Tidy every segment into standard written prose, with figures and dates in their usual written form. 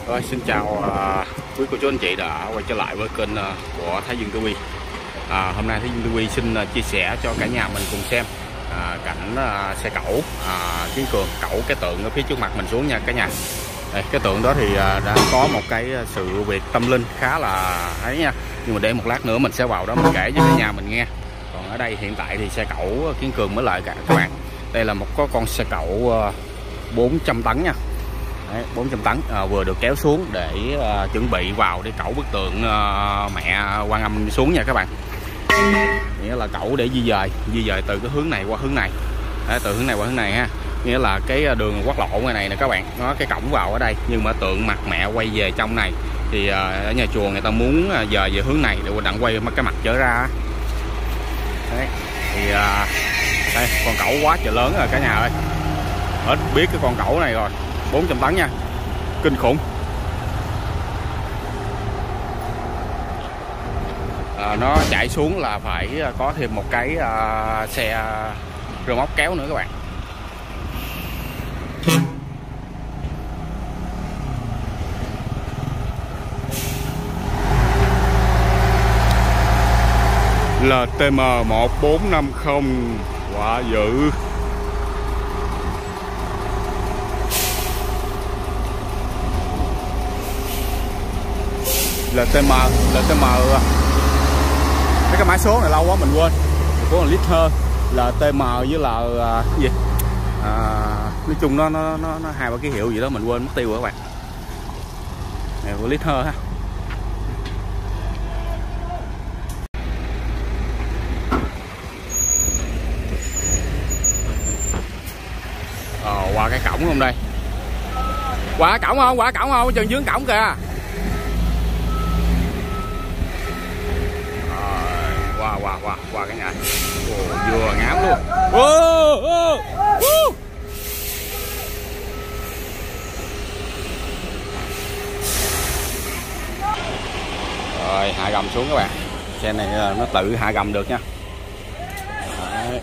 Rồi, xin chào quý cô chú anh chị đã quay trở lại với kênh của Thái Dương TV. Hôm nay Thái Dương TV xin chia sẻ cho cả nhà mình cùng xem cảnh xe cẩu Kiến Cường cẩu cái tượng ở phía trước mặt mình xuống nha cả nhà. Đây, cái tượng đó thì đã có một cái sự việc tâm linh khá là ấy nha, nhưng mà để một lát nữa mình sẽ vào đó mình kể cho cả nhà mình nghe. Còn ở đây hiện tại thì xe cẩu Kiến Cường mới lại các bạn. Đây là một con xe cẩu 400 tấn nha. Đấy, 400 tấn vừa được kéo xuống để chuẩn bị vào để cẩu bức tượng mẹ Quan Âm xuống nha các bạn. Nghĩa là cẩu để di dời từ cái hướng này qua hướng này. Đấy, từ hướng này qua hướng này ha. Nghĩa là cái đường quốc lộ ngoài này nè các bạn, nó cái cổng vào ở đây, nhưng mà tượng mặt mẹ quay về trong này thì ở nhà chùa người ta muốn dời về hướng này để đặng quay cái mặt trở ra. Đấy, thì đây con cẩu quá trời lớn rồi cả nhà ơi, hết biết cái con cẩu này rồi. 400 tấn nha, kinh khủng. Nó chạy xuống là phải có thêm một cái xe rơ móc kéo nữa các bạn. LTM 1450 quá dữ. LTM mấy cái mã số này lâu quá mình quên, có lít hơn LTM với là cái gì nói chung nó hai ba ký hiệu gì đó mình quên mất tiêu rồi các bạn. Này của lít hơn ha. Qua cái cổng không đây, qua cổng không chừng dưới cổng kìa. Qua cái nhà. Vừa ngám luôn. Rồi hạ gầm xuống các bạn. Xe này nó tự hạ gầm được nha. Đấy.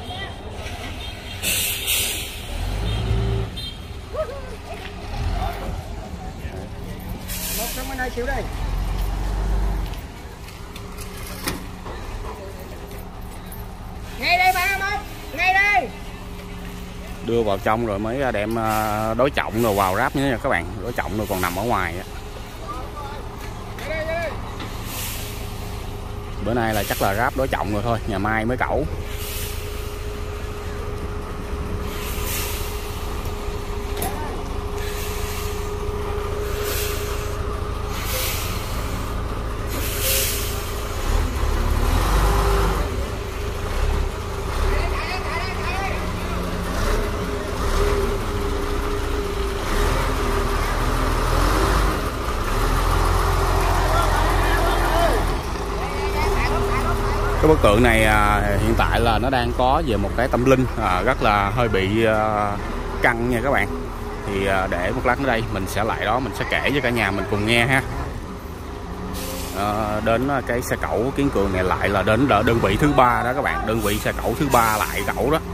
Một trong bên này xíu đây. Ngay đây ba Mông, ngay đây. Đưa vào trong rồi mới đem đối trọng rồi vào ráp nữa nha các bạn. Đối trọng rồi còn nằm ở ngoài á. Bữa nay là chắc là ráp đối trọng rồi thôi, ngày mai mới cẩu. Cái bức tượng này hiện tại là nó đang có về một cái tâm linh rất là hơi bị căng nha các bạn. Thì để một lát nữa đây mình sẽ lại đó, mình sẽ kể cho cả nhà mình cùng nghe ha. Đến cái xe cẩu Kiến Cường này lại là đến đơn vị thứ 3 đó các bạn, đơn vị xe cẩu thứ 3 lại cẩu đó.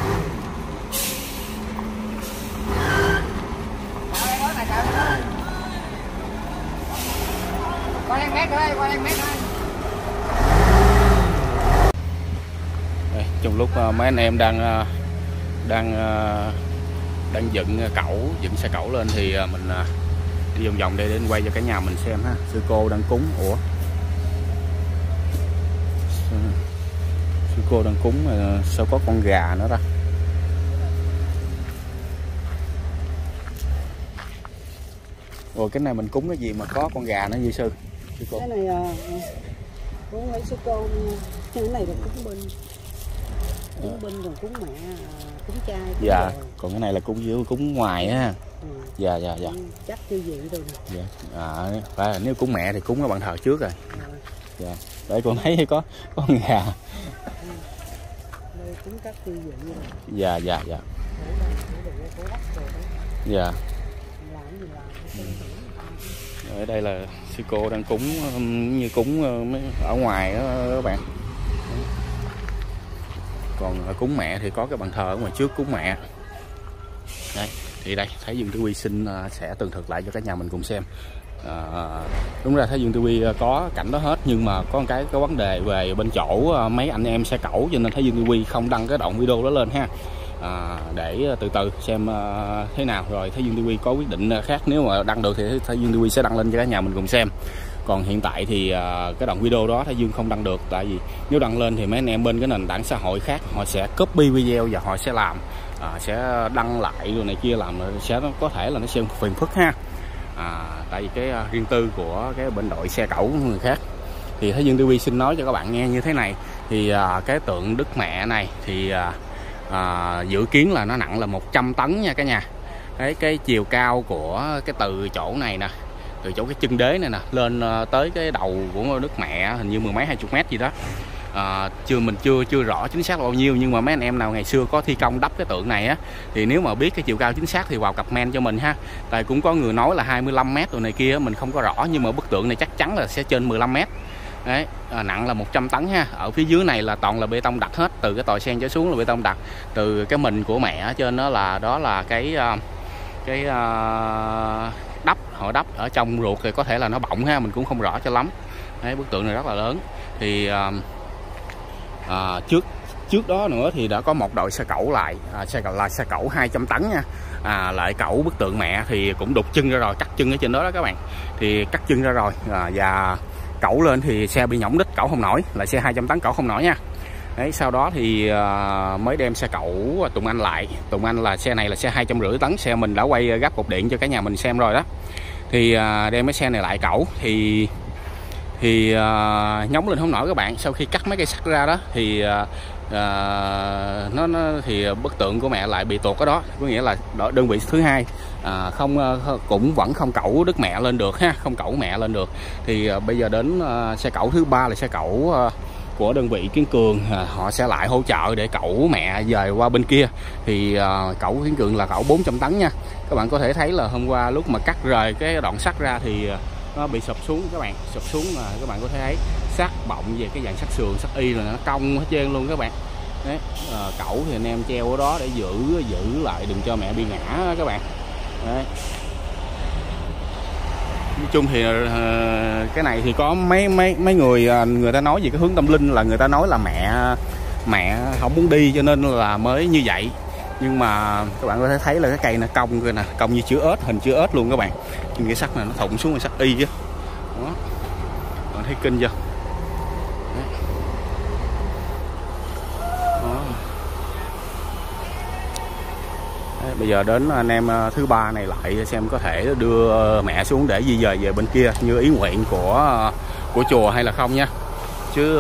Qua 1 mét thôi, qua 1 mét thôi. Trong lúc mấy anh em đang dựng xe cẩu lên thì mình đi vòng vòng đây để quay cho cả nhà mình xem ha. Sư cô đang cúng. Sư cô đang cúng mà sao có con gà nữa ta. Rồi cái này mình cúng cái gì mà có con gà nữa vậy sư cô? Cái này cúng lấy sư cô, cái này là cúng binh. Cúng binh còn cúng mẹ, cúng trai. Dạ, còn cái này là cúng ngoài á. Dạ. Chắc tiêu vị rồi nè. Dạ. Phải là nếu cúng mẹ thì cúng cái bàn thờ trước rồi. Dạ. Để con thấy có con gà. Đây cúng các tiêu vị rồi. Dạ. Dạ. Ở đây là sư cô đang cúng như cúng ở ngoài đó các bạn. Còn cúng mẹ thì có cái bàn thờ ở ngoài trước cúng mẹ. Đây, Thì đây Thái Dương TV xin sẽ tường thuật lại cho cả nhà mình cùng xem. Đúng ra Thái Dương TV có cảnh đó hết, nhưng mà có một cái vấn đề về bên chỗ mấy anh em xe cẩu, cho nên Thái Dương TV không đăng cái đoạn video đó lên ha. Để từ từ xem thế nào, rồi Thái Dương TV có quyết định khác. Nếu mà đăng được thì Thái Dương TV sẽ đăng lên cho cả nhà mình cùng xem. Còn hiện tại thì cái đoạn video đó Thái Dương không đăng được, tại vì nếu đăng lên thì mấy anh em bên cái nền tảng xã hội khác họ sẽ copy video và họ sẽ làm sẽ đăng lại rồi này kia, làm sẽ có thể là nó sẽ phiền phức ha. Tại vì cái riêng tư của cái bên đội xe cẩu của người khác. Thì Thái Dương TV xin nói cho các bạn nghe như thế này. Thì cái tượng Đức Mẹ này thì dự kiến là nó nặng là 100 tấn nha cả nhà. Đấy, cái chiều cao của cái từ chỗ này nè, từ chỗ cái chân đế này nè lên tới cái đầu của Đức Mẹ hình như 10 mấy 20 mét gì đó. Mình chưa rõ chính xác là bao nhiêu, nhưng mà mấy anh em nào ngày xưa có thi công đắp cái tượng này á, thì nếu mà biết cái chiều cao chính xác thì vào comment cho mình ha. Tại cũng có người nói là 25 mét rồi này kia, mình không có rõ, nhưng mà bức tượng này chắc chắn là sẽ trên 15 mét. Đấy, nặng là 100 tấn ha. Ở phía dưới này là toàn là bê tông đặc hết, từ cái tòa sen trở xuống là bê tông đặc, từ cái mình của mẹ ở trên đó là cái đắp, họ đắp ở trong ruột thì có thể là nó bọng ha, mình cũng không rõ cho lắm. Đấy, bức tượng này rất là lớn. Thì trước đó nữa thì đã có một đội xe cẩu lại, xe cẩu 200 tấn nha. Lại cẩu bức tượng mẹ thì cũng đục chân ra rồi, cắt chân ở trên đó đó các bạn. Thì cắt chân ra rồi và cẩu lên thì xe bị nhõng đít, cẩu không nổi, lại xe 200 tấn cẩu không nổi nha. Đấy, sau đó thì mới đem xe cẩu Tùng Anh lại. Tùng Anh là xe này là xe 250 tấn, xe mình đã quay gấp cột điện cho cả nhà mình xem rồi đó. Thì đem cái xe này lại cẩu thì nhóng lên không nổi các bạn. Sau khi cắt mấy cây sắt ra đó thì thì bức tượng của mẹ lại bị tuột ở đó, có nghĩa là đơn vị thứ hai cũng vẫn không cẩu Đức Mẹ lên được ha, không cẩu mẹ lên được. Thì bây giờ đến xe cẩu thứ ba là xe cẩu của đơn vị Kiến Cường, họ sẽ lại hỗ trợ để cẩu mẹ dời qua bên kia. Thì cẩu Kiến Cường là cẩu 400 tấn nha. Các bạn có thể thấy là hôm qua lúc mà cắt rời cái đoạn sắt ra thì nó bị sụp xuống các bạn, sụp xuống mà các bạn có thể thấy sắt bọng về cái dạng sắt sườn, sắt y là nó cong hết trơn luôn các bạn. Đấy, cẩu thì anh em treo ở đó để giữ lại đừng cho mẹ bị ngã các bạn. Đấy. Nói chung thì cái này thì có mấy người ta nói về cái hướng tâm linh, là người ta nói là mẹ không muốn đi cho nên là mới như vậy. Nhưng mà các bạn có thể thấy là cái cây nó cong coi nè, cong như chữ ếch, hình chữ ếch luôn các bạn. Nhưng cái sắt này nó thủng xuống, cái sắt y chứ. Đó. Bạn thấy kinh chưa? Đó. Đấy, bây giờ đến anh em thứ ba này lại xem có thể đưa mẹ xuống để di dời về bên kia như ý nguyện của chùa hay là không nha. Chứ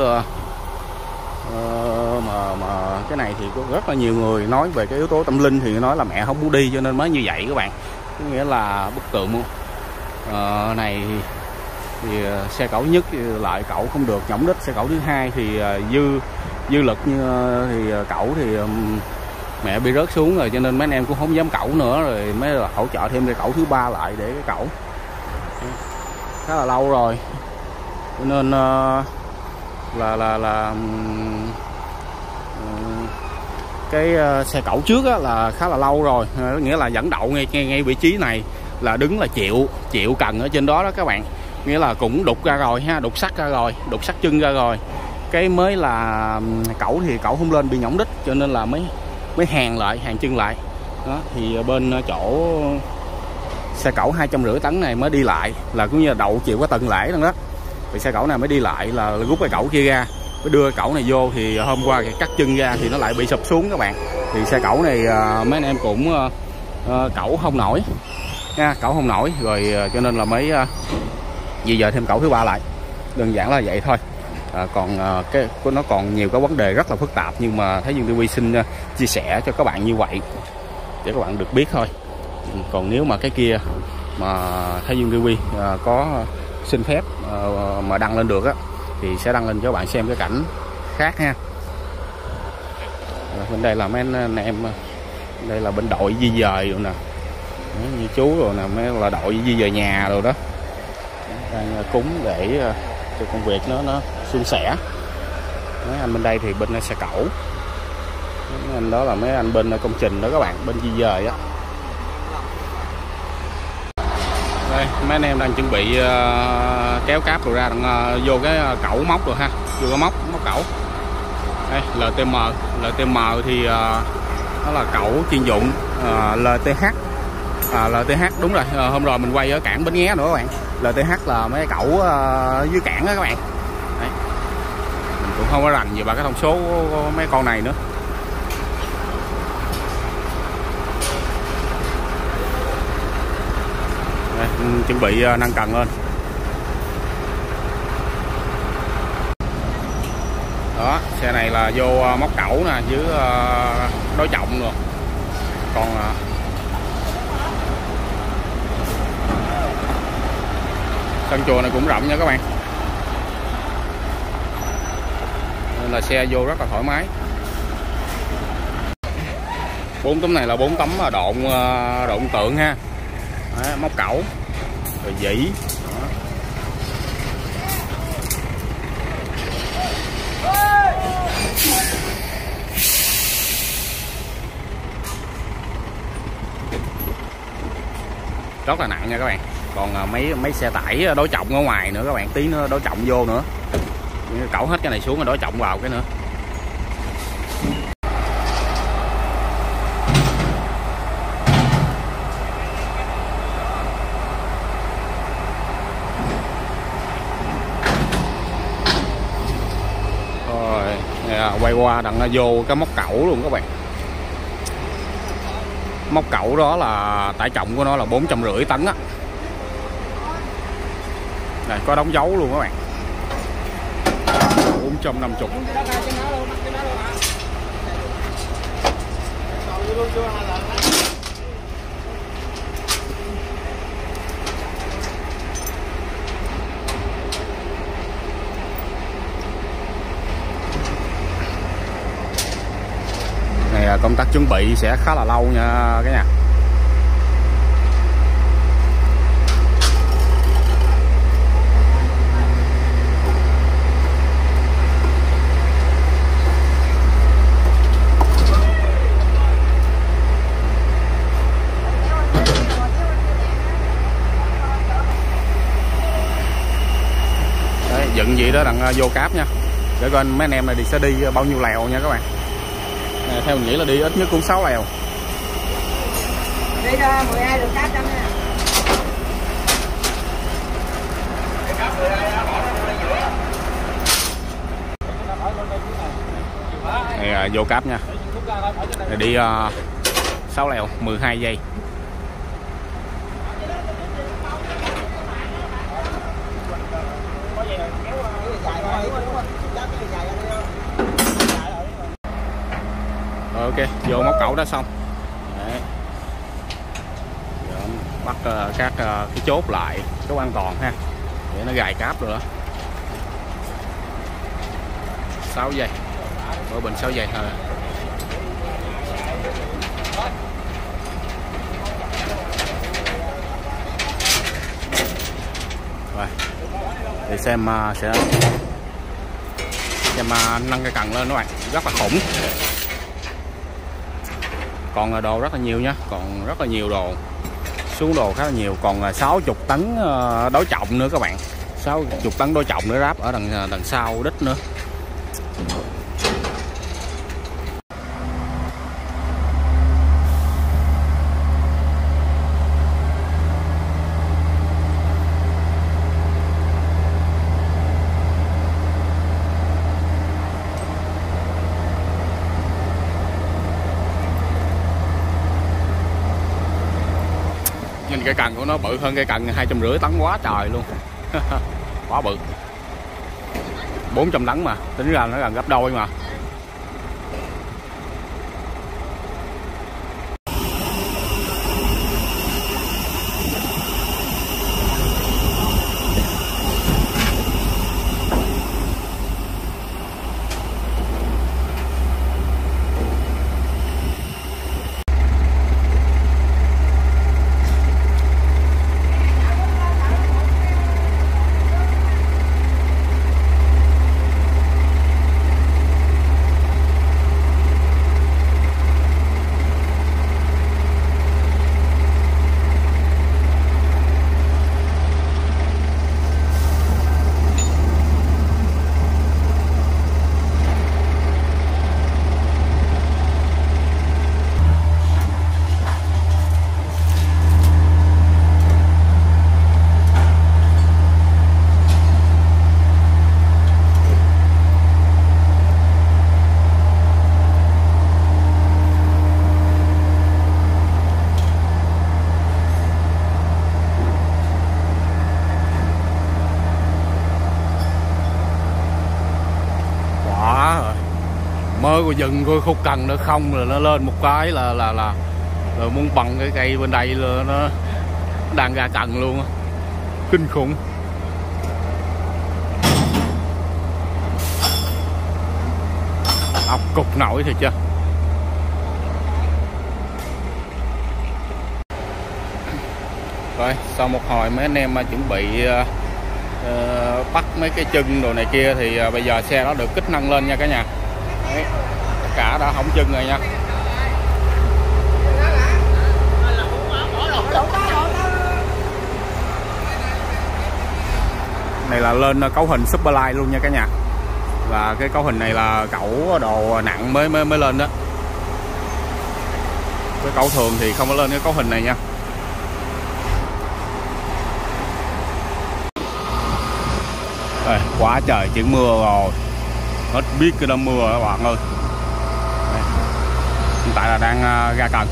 mà cái này thì có rất là nhiều người nói về cái yếu tố tâm linh, thì nói là mẹ không muốn đi cho nên mới như vậy các bạn. Có nghĩa là bức tượng này thì xe cẩu nhất lại cẩu không được nhõng đít, xe cẩu thứ hai thì dư lực thì cẩu thì mẹ bị rớt xuống rồi, cho nên mấy anh em cũng không dám cẩu nữa, rồi mới là hỗ trợ thêm cái cẩu thứ ba lại để cái cẩu khá là lâu rồi, cho nên cái xe cẩu trước á, là khá là lâu rồi, nghĩa là dẫn đậu ngay vị trí này là đứng là chịu cần ở trên đó đó các bạn, nghĩa là cũng đục ra rồi ha, đục sắt ra rồi, đục sắt chân ra rồi, cái mới là cẩu thì cẩu không lên bị nhõng đít, cho nên là mới hàng chân lại đó. Thì bên chỗ xe cẩu 250 tấn này mới đi lại là cũng như là đậu chịu cái tầng lễ đó. Thì xe cẩu này mới đi lại là rút cái cẩu kia ra, mới đưa cẩu này vô, thì hôm qua cắt chân ra thì nó lại bị sụp xuống các bạn. Thì xe cẩu này mấy anh em cũng cẩu không nổi nha, cẩu không nổi rồi, cho nên là mới di dời thêm cẩu thứ ba lại, đơn giản là vậy thôi. Còn nó còn nhiều cái vấn đề rất là phức tạp, nhưng mà Thái Dương TV xin chia sẻ cho các bạn như vậy để các bạn được biết thôi. Còn nếu mà cái kia mà Thái Dương TV có xin phép mà đăng lên được á, thì sẽ đăng lên cho các bạn xem cái cảnh khác ha. Bên đây là mấy anh em, đây là bên đội di dời rồi nè, như chú rồi nè, mấy là đội di dời nhà rồi đó, đang cúng để cho công việc nó suôn sẻ. Mấy anh bên đây thì bên xe cẩu, mấy anh đó là mấy anh bên công trình đó các bạn, bên di dời á. Đây mấy anh em đang chuẩn bị kéo cáp rồi ra vô cái cẩu móc rồi ha, vô cái móc cẩu. Đây LTM thì nó là cẩu chuyên dụng. LTH đúng rồi, hôm rồi mình quay ở cảng Bến Nghé nữa các bạn. LTH là mấy cái cẩu dưới cảng đó các bạn. Đấy. Mình cũng không có rành gì ba cái thông số của mấy con này nữa. Đây, chuẩn bị nâng cần lên. Đó, xe này là vô móc cẩu nè, dưới đối trọng rồi. Còn sân chùa này cũng rộng nha các bạn, nên là xe vô rất là thoải mái. 4 tấm này là 4 tấm độn tượng ha. Đấy, móc cẩu rồi dĩ. Rất là nặng nha các bạn. Còn mấy xe tải đối trọng ở ngoài nữa các bạn, tí nữa đối trọng vô nữa, cẩu hết cái này xuống rồi đối trọng vào cái nữa. Rồi quay qua đặng vô cái móc cẩu luôn các bạn. Móc cẩu đó là tải trọng của nó là 450 tấn á. Này có đóng dấu luôn các bạn. 450. Này công tác chuẩn bị sẽ khá là lâu nha cả nhà. Dựng gì đó đặng vô cáp nha, để coi mấy anh em này sẽ đi bao nhiêu lèo nha các bạn. Theo mình nghĩ là đi ít nhất cũng 6 lèo. Đi ra 12 lượt cáp nha. Này, vô cáp nha. Này đi 6 lèo 12 giây. Rồi, ok, vô móc cẩu đã xong. Đấy. Giờ bắt các cái chốt lại, chốt an toàn ha, để nó gài cáp rồi đó. 6 giây, ở bình 6 giây thôi. Rồi, để xem nâng cái cần lên các bạn, rất là khủng. Còn đồ rất là nhiều nha, còn rất là nhiều đồ, xuống đồ khá là nhiều. Còn 60 tấn đối trọng nữa các bạn, 60 tấn đối trọng nữa ráp ở đằng sau đít nữa. Nhìn cái cần của nó bự hơn cái cần 250 tấn quá trời luôn. Quá bự. 400 tấn mà, tính ra nó gần gấp đôi mà. ơi, coi dừng coi khúc cần nữa không là nó lên một cái là muốn bằng cái cây bên đây là nó đang ra cần luôn á, kinh khủng. Ốc cục nổi thì chưa. Rồi sau một hồi mấy anh em chuẩn bị bắt mấy cái chân đồ này kia thì bây giờ xe đó được kích nâng lên nha cả nhà. Đấy, tất cả đã hỏng chân rồi nha. Này là lên cấu hình Superline luôn nha cả nhà. Và cái cấu hình này là cẩu đồ nặng mới lên đó. Cái cẩu thường thì không có lên cái cấu hình này nha. Đây, quá trời chuyển mưa rồi, hết biết cái đêm mưa các bạn ơi. Đây, hiện tại là đang ra cần.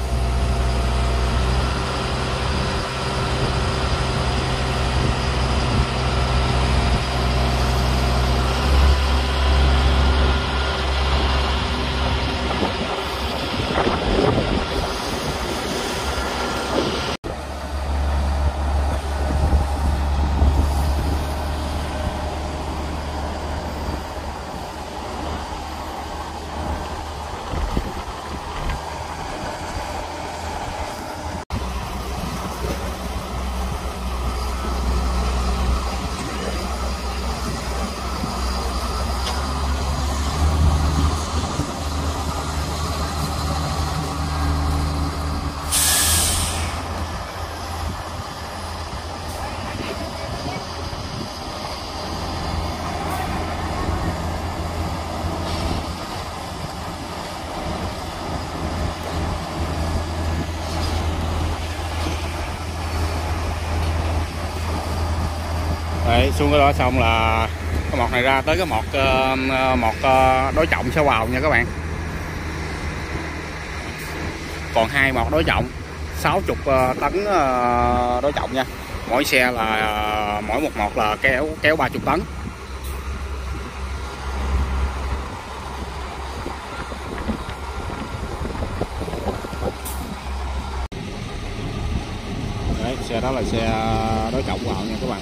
Đấy, xuống cái đó xong là cái mọt này ra tới cái mọt đối trọng sẽ vào nha các bạn. Còn 2 mọt đối trọng 60 tấn đối trọng nha. Mỗi xe là mỗi một mọt là kéo 30 tấn. Đấy, xe đó là xe đối trọng vào nha các bạn.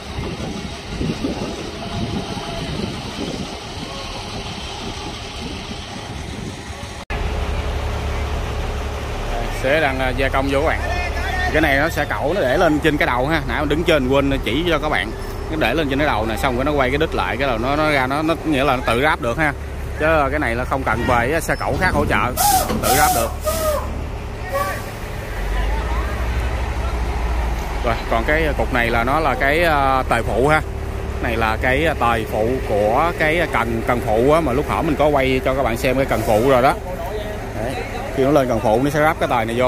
Xe đang gia công vô các bạn. Cái này nó sẽ cẩu nó để lên trên cái đầu ha. Nãy đứng trên quên chỉ cho các bạn. Nó để lên trên cái đầu này xong rồi nó quay cái đít lại cái đầu nó ra nó nghĩa là nó tự ráp được ha. Chứ cái này là không cần về xe cẩu khác hỗ trợ, tự ráp được. Rồi, còn cái cục này là nó là cái tời phụ ha. Này là cái tời phụ của cái cần phụ á, mà lúc hở mình có quay cho các bạn xem cái cần phụ rồi đó. Đấy, khi nó lên cần phụ nó sẽ ráp cái tời này vô.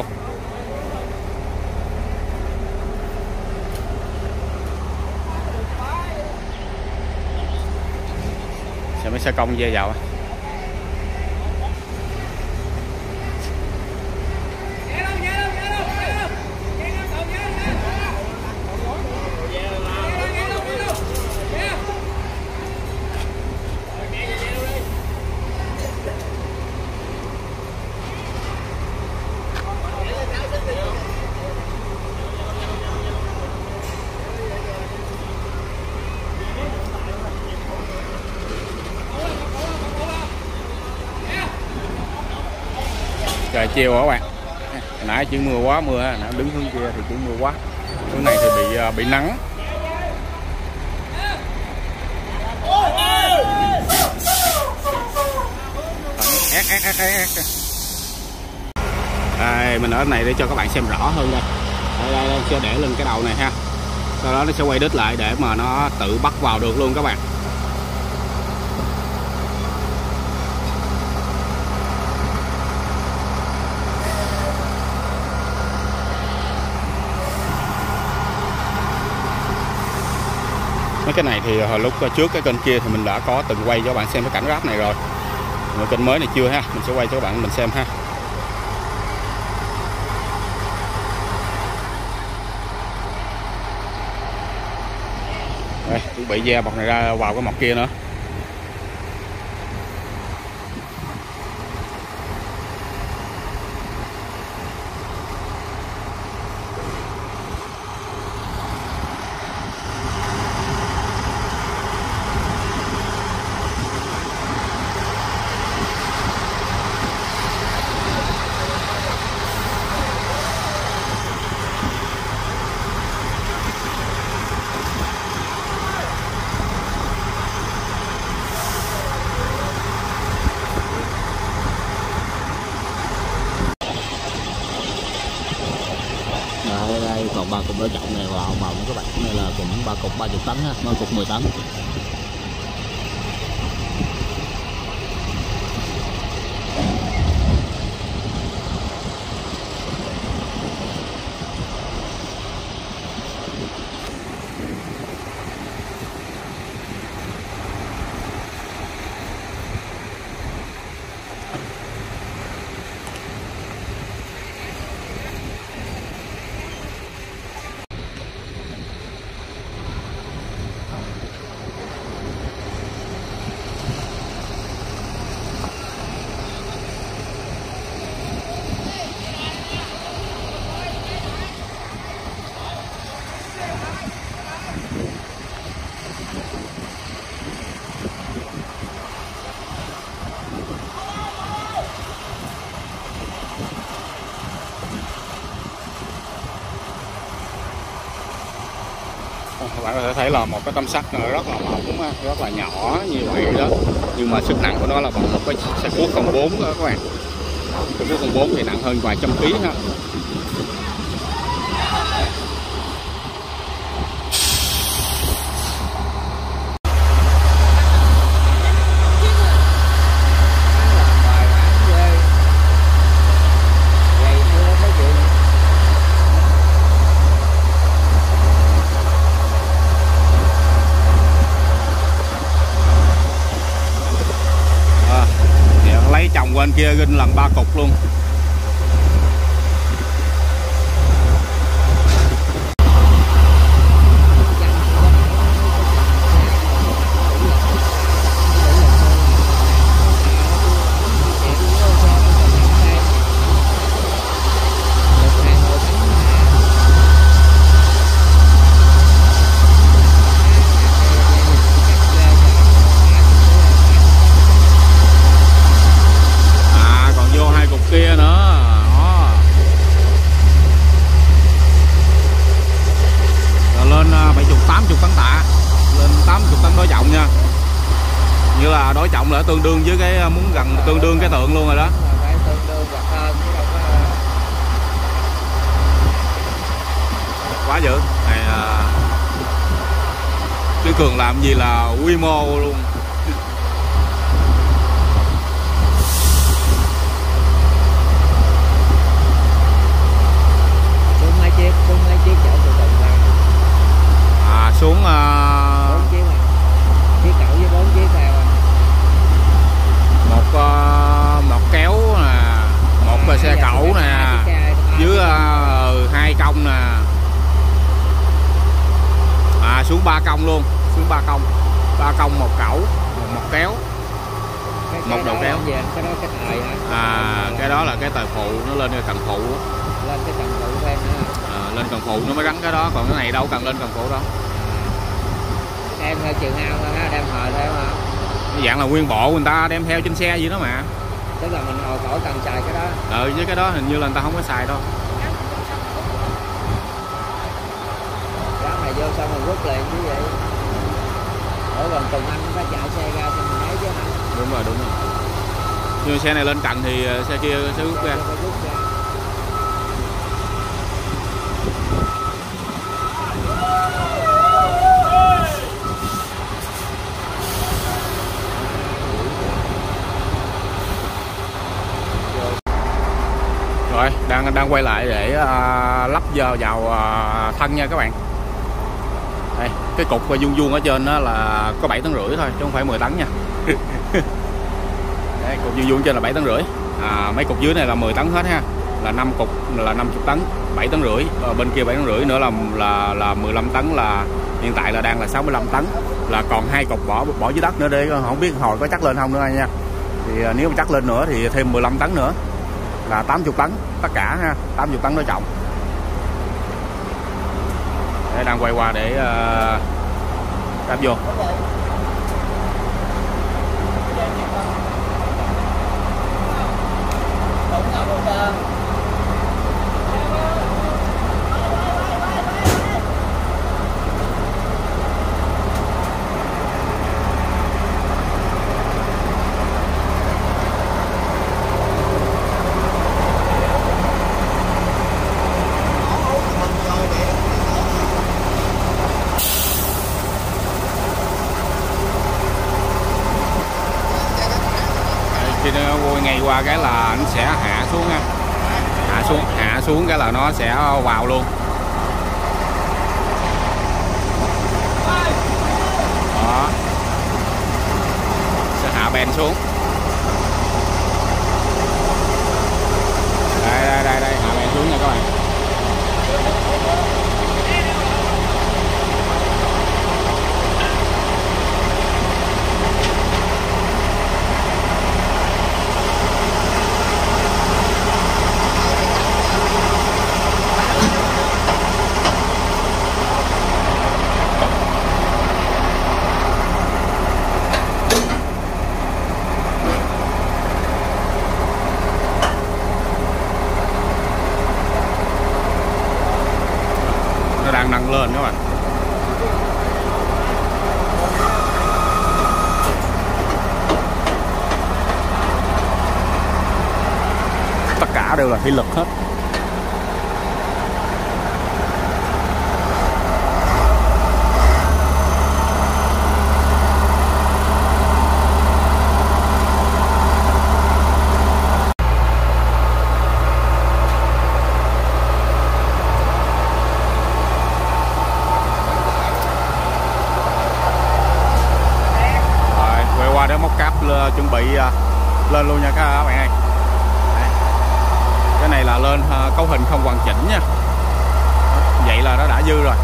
Sẽ mấy xe công dê vào. Trời chiều các bạn. Hồi nãy chỉ mưa quá mưa ha, đứng hướng kia thì cũng mưa quá. Hướng này thì bị nắng. Đây, mình ở này để cho các bạn xem rõ hơn đây. Đây sẽ để lên cái đầu này ha. Sau đó nó sẽ quay đít lại để mà nó tự bắt vào được luôn các bạn. Mấy cái này thì hồi lúc trước cái kênh kia thì mình đã có từng quay cho các bạn xem cái cảnh ráp này rồi. Mà kênh mới này chưa ha, mình sẽ quay cho các bạn mình xem ha. Đây, chuẩn bị ve bọc này ra vào cái mọc kia nữa. cục đỡ trọng này vào màu nữa các bạn. Cái này là cũng 3 cục 30 tấn ha, 3 cục 10 tấn. Các bạn có thể thấy là một cái tấm sắt rất là mỏng, rất là nhỏ như vậy đó, nhưng mà sức nặng của nó là bằng một cái xe cuốc 04 đó các bạn. Xe cuốc 04 thì nặng hơn vài trăm ký ha. Chồng bên kia ginh lần 3 cục luôn. Kia nữa đó. Rồi lên 70 80 tấn tạ, lên 80 tấn đối trọng nha, như là đối trọng là tương đương với cái muốn gần tương đương cái tượng luôn rồi đó. Quá dữ này, cái Cường làm gì là quy mô luôn. Xuống 4 chiếc này. Chiếc cẩu với 4 chiếc theo một kéo nè, một xe cẩu nè, dưới 2 công nè, xuống 3 công luôn, xuống 3 công, 3 công một cẩu, một kéo, một đầu kéo. Cái đó cái thời hả? Cái đó là cái tài phụ, nó lên cái cần phụ, lên cái cần phụ thêm nữa. Lên cần phụ nó mới gắn cái đó, còn cái này đâu cần lên cần phụ đâu. Đem theo trường ao thôi ha, đem hời theo mà. Dạng là nguyên bộ người ta đem theo trên xe gì đó mà. Tức là mình hồi khỏi cần xài cái đó. Với cái đó hình như là người ta không có xài đâu. Gắn này vô xong rồi quất liền chứ vậy. Ở gần Tùng Anh phải chạy xe ra cho mình thấy chứ hả? Đúng rồi, đúng rồi. Nhưng xe này lên cận thì xe kia sẽ rút ra. Rồi, đang quay lại để lắp vào thân nha các bạn. Đây, cái cục vuông vuông ở trên đó là có 7,5 tấn thôi chứ không phải 10 tấn nha. Đây, cục vuông vuông trên là 7,5 tấn. Mấy cục dưới này là 10 tấn hết ha. Là 5 cục là 50 tấn, 7,5 tấn. Bên kia 7,5 tấn nữa là 15 tấn, là hiện tại là đang là 65 tấn. Là còn 2 cục bỏ dưới đất nữa để không biết hồi có chắc lên không nữa nha. Thì nếu mà chắc lên nữa thì thêm 15 tấn nữa. Là 80 tấn tất cả ha, 80 tấn đối trọng. Để đang quay qua để đáp vô. ngay qua cái là anh sẽ hạ xuống nha, hạ xuống cái là nó sẽ vào luôn. Đó, sẽ hạ ben xuống. Đây hạ ben xuống nha các bạn. Nó đang nâng lên các bạn. Tất cả đều là thủy lực hết. Để móc cáp chuẩn bị lên luôn nha các bạn ơi. Cái này là lên cấu hình không hoàn chỉnh nha, vậy là nó đã dư rồi.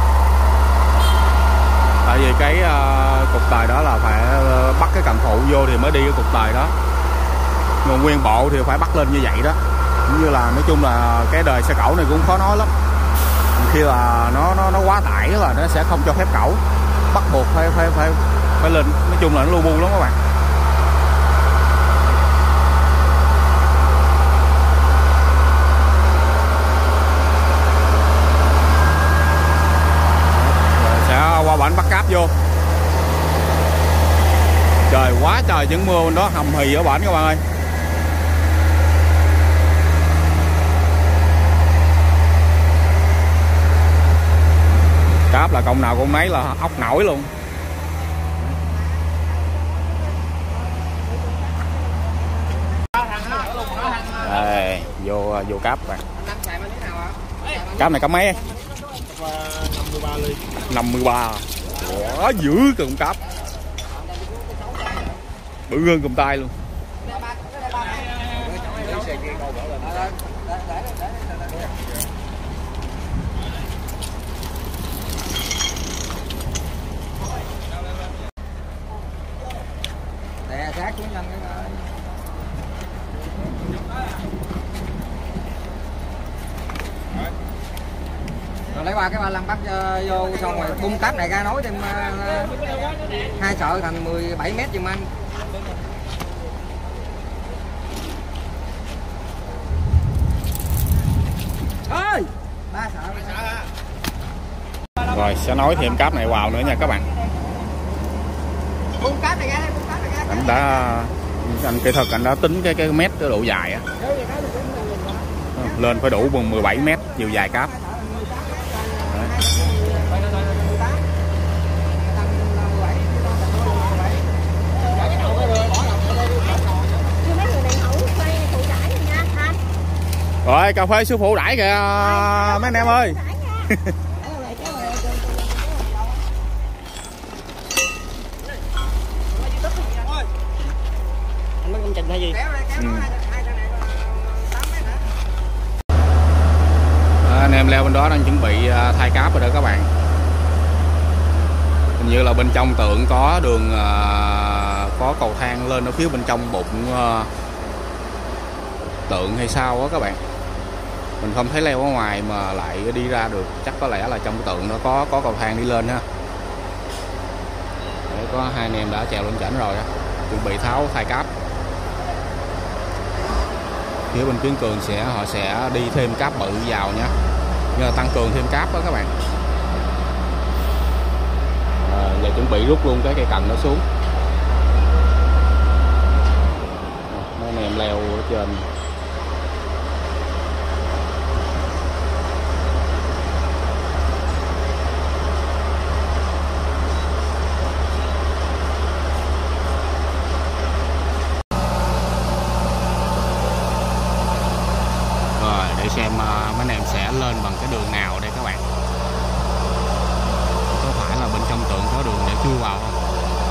Tại vì cái cục tài đó là phải bắt cái cần phụ vô thì mới đi cái cục tài đó, còn nguyên bộ thì phải bắt lên như vậy đó. Cũng như là nói chung là cái đời xe cẩu này cũng khó nói lắm, khi là nó quá tải là nó sẽ không cho phép cẩu, bắt buộc phải lên. Nói chung là nó lu bu lắm các bạn. Rồi sẽ qua bển bắt cáp vô. Trời quá trời vẫn mưa bên đó, hầm hì ở bển các bạn ơi. Cáp là công nào cũng nấy là ốc nổi luôn. Đây, vô cáp bạn. Cáp này cáp mấy? 53 ly. 53. Quá dữ con cáp. Bự hơn cầm tay luôn. Đè sát xuống nhanh cái ơi. Rồi lấy qua cái ba lăng bắt vô xong rồi bung cáp này ra nối thêm hai sợi thành 17 mét giùm anh. Ơi, ba sợi. Rồi sẽ nối thêm cáp này vào nữa nha các bạn. Bung cáp này ra đây, bung cáp này ra. Anh kỹ thuật anh đã tính cái mét, cái độ dài á. Lên phải đủ 17 mét chiều dài cáp. Đấy. Rồi cà phê sư phụ đãi kìa mấy anh em ơi. Anh mới công trình hay gì? Anh em leo bên đó đang chuẩn bị thay cáp rồi đó các bạn. Hình như là bên trong tượng có đường, có cầu thang lên ở phía bên trong bụng tượng hay sao á các bạn. Mình không thấy leo ở ngoài mà lại đi ra được, chắc có lẽ là trong tượng nó có cầu thang đi lên ha. Để có hai anh em đã trèo lên chảnh rồi á, chuẩn bị tháo thay cáp. Phía bên Kiên Cường họ sẽ đi thêm cáp bự vào nha, nhờ tăng cường thêm cáp đó các bạn. Giờ chuẩn bị rút luôn cái cây cần nó xuống. Mấy anh em leo ở trên. cưa vào không.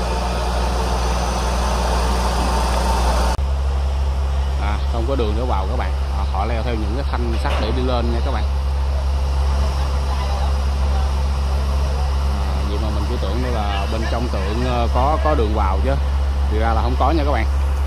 Không có đường để vào các bạn. Họ leo theo những cái thanh sắt để đi lên nha các bạn. Vậy mà mình cứ tưởng đây là bên trong tượng có đường vào chứ thì ra là không có nha các bạn.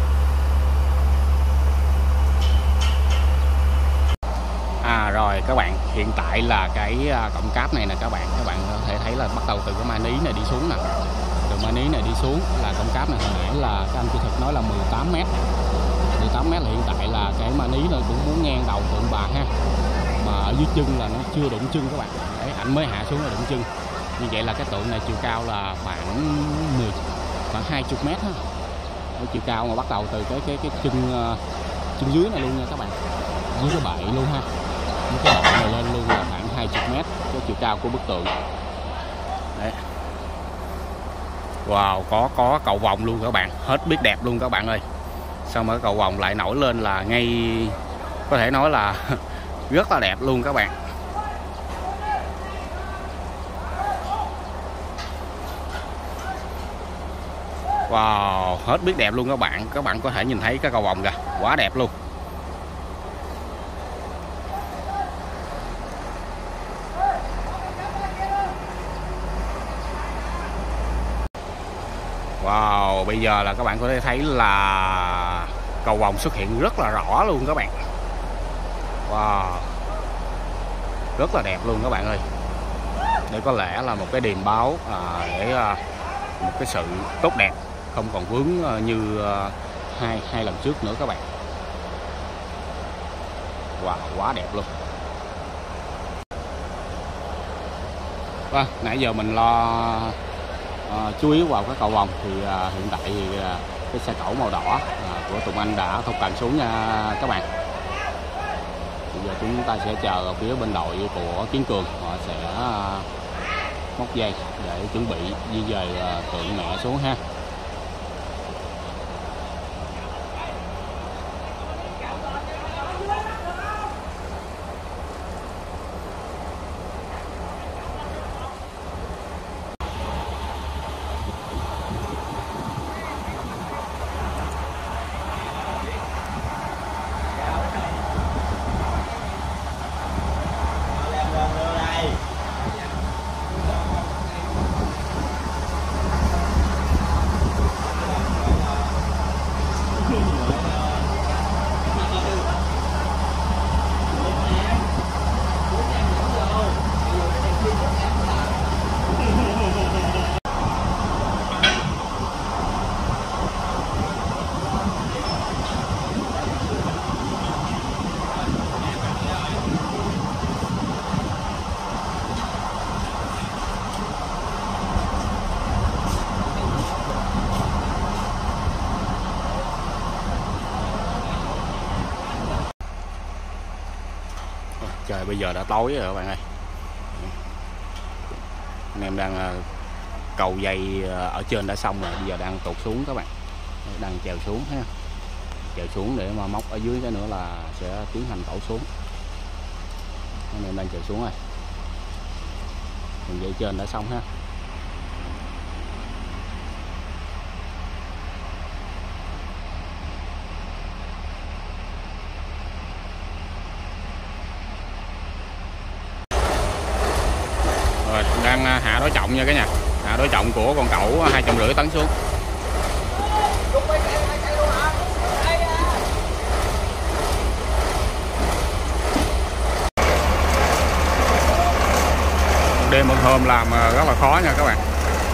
Rồi các bạn, hiện tại là cái cổng cáp này nè các bạn có thể thấy là bắt đầu từ cái mani này đi xuống nè. Từ mani này đi xuống là cổng cáp này, hồi nãy là các anh kỹ thuật nói là 18 m. 18 m là hiện tại là cái mani nó cũng muốn ngang đầu tượng bà ha. Mà ở dưới chân là nó chưa đụng chân các bạn. Đấy, ảnh mới hạ xuống là đụng chân. Như vậy là cái tượng này chiều cao là khoảng 20 m ha. Cái chiều cao mà bắt đầu từ cái chân dưới này luôn nha các bạn. Dưới cái bệ luôn ha. Cái độ này lên luôn là khoảng 20 m cái chiều cao của bức tượng. Đấy. Wow, có cầu vồng luôn các bạn, hết biết đẹp luôn các bạn ơi. Sao mà cái cầu vồng lại nổi lên là ngay, có thể nói là rất là đẹp luôn các bạn. Wow, hết biết đẹp luôn các bạn. Các bạn có thể nhìn thấy cái cầu vồng kìa, quá đẹp luôn. Wow, bây giờ là các bạn có thể thấy là cầu vồng xuất hiện rất là rõ luôn các bạn. Wow, rất là đẹp luôn các bạn ơi. Đây có lẽ là một cái điềm báo để một cái sự tốt đẹp, không còn vướng như hai lần trước nữa các bạn. Wow, quá đẹp luôn. Nãy giờ mình lo chú ý vào cái cầu vồng thì hiện tại thì cái xe cẩu màu đỏ của Tùng Anh đã thâu cần xuống nha các bạn. Bây giờ chúng ta sẽ chờ ở phía bên đội của Kiến Cường, họ sẽ móc dây để chuẩn bị di dời tượng mẹ xuống ha. Trời bây giờ đã tối rồi các bạn ơi. Anh em đang cầu dây ở trên đã xong rồi, bây giờ đang tụt xuống các bạn. Đang chèo xuống ha. Chèo xuống để mà móc ở dưới cái nữa là sẽ tiến hành tẩu xuống. Anh em đang chèo xuống rồi. Đường dây trên đã xong ha. Rồi, đang hạ đối trọng nha cả nhà. Hạ đối trọng của con cẩu 250 tấn xuống. Đêm một hôm làm rất là khó nha các bạn.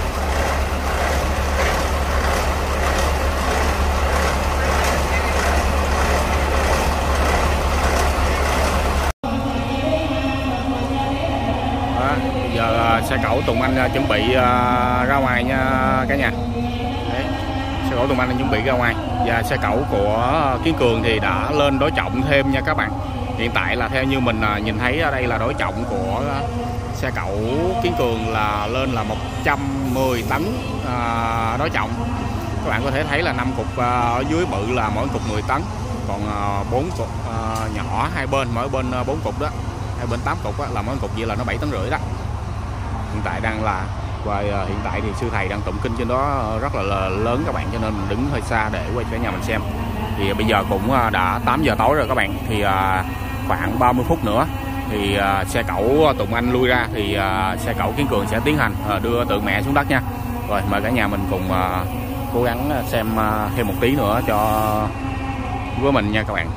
Giờ xe cẩu Tùng Anh chuẩn bị ra ngoài nha cả nhà. Đấy, xe cẩu Tùng Anh chuẩn bị ra ngoài. Và xe cẩu của Kiến Cường thì đã lên đối trọng thêm nha các bạn. Hiện tại là theo như mình nhìn thấy ở đây là đối trọng của xe cẩu Kiến Cường là lên là 110 tấn đối trọng. Các bạn có thể thấy là 5 cục ở dưới bự là mỗi cục 10 tấn. Còn 4 cục nhỏ hai bên, mỗi bên 4 cục đó, hai bên 8 cục đó, là mỗi cục vậy là nó 7,5 tấn đó. Hiện tại đang là Và hiện tại thì sư thầy đang tụng kinh trên đó rất là lớn các bạn, cho nên mình đứng hơi xa để quay cho cả nhà mình xem. Thì bây giờ cũng đã 8 giờ tối rồi các bạn, thì khoảng 30 phút nữa thì xe cẩu Tùng Anh lui ra, thì xe cẩu Kiến Cường sẽ tiến hành đưa tượng mẹ xuống đất nha. Rồi mời cả nhà mình cùng cố gắng xem thêm một tí nữa cho với mình nha các bạn.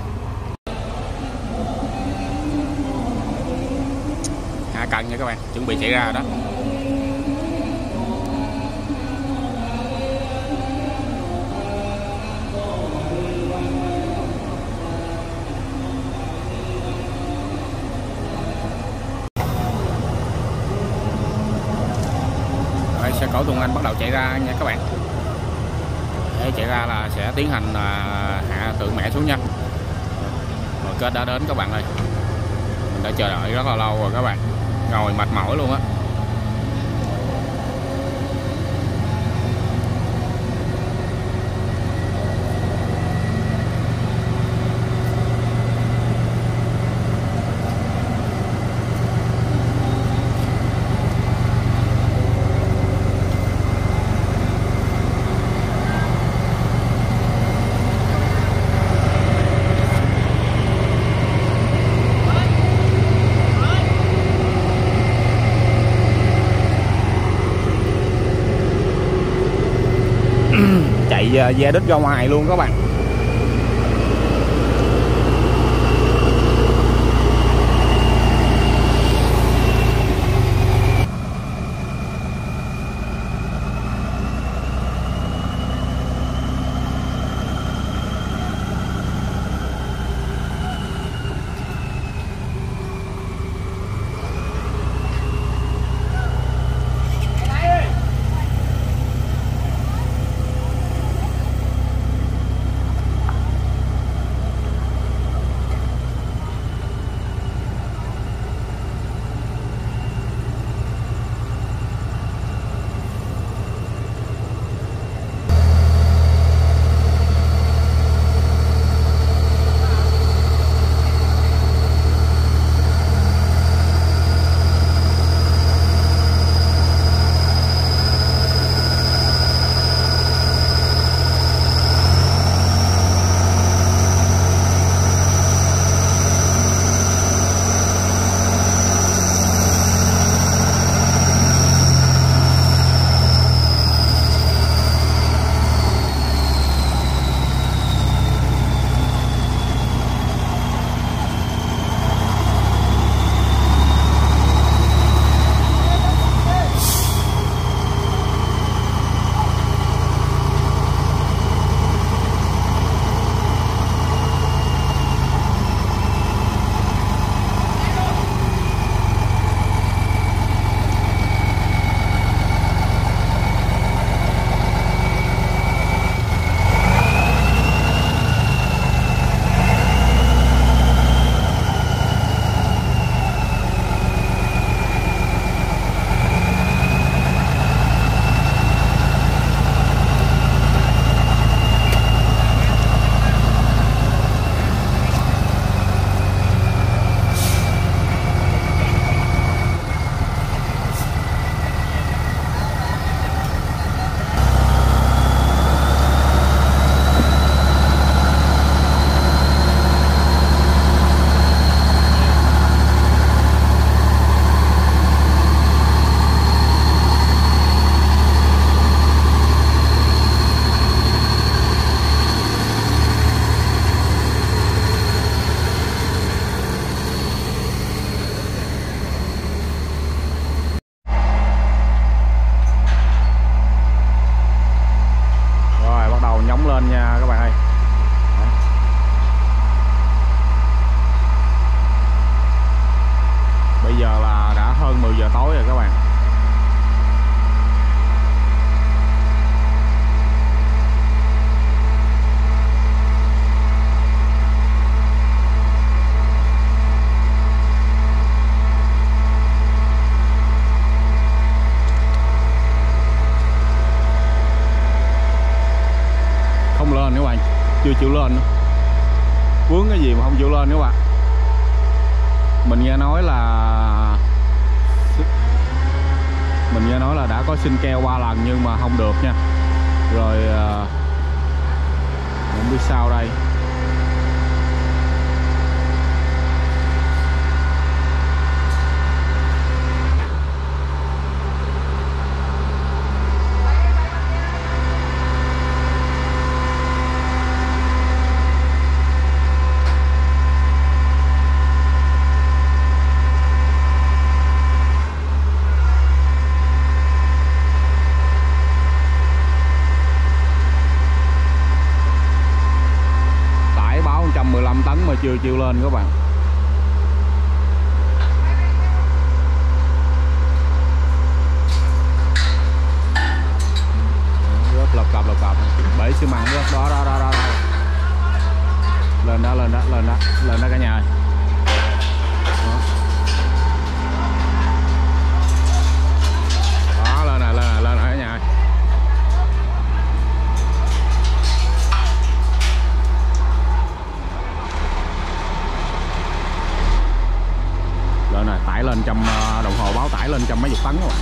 Hạ cân nha các bạn, chuẩn bị chạy ra rồi đó. Xe cẩu Tùng Anh bắt đầu chạy ra nha các bạn. Để chạy ra là sẽ tiến hành hạ tượng mẹ xuống nha. Rồi kết đã đến các bạn ơi. Mình đã chờ đợi rất là lâu rồi các bạn, ngồi mệt mỏi luôn á. Chạy ve đít ra ngoài luôn các bạn. Lên nha các bạn ơi. Bây giờ là đã hơn 10 giờ tối rồi các bạn. Không lên nữa các bạn, chưa chịu lên nữa. Vướng cái gì mà không chịu lên nữa các bạn. Mình nghe nói là mình nghe nói là đã có xin keo 3 lần nhưng mà không được nha. Rồi không biết sao đây. Tải báo 115 tấn mà chưa chịu lên các bạn. Rớt lọc cặp bể xi măng rớt đó. Lên đó cả nhà ơi. Đó, lên rồi cả nhà ơi. Lên này, tải lên trăm đồng hồ báo tải lên trăm mấy chục tấn rồi.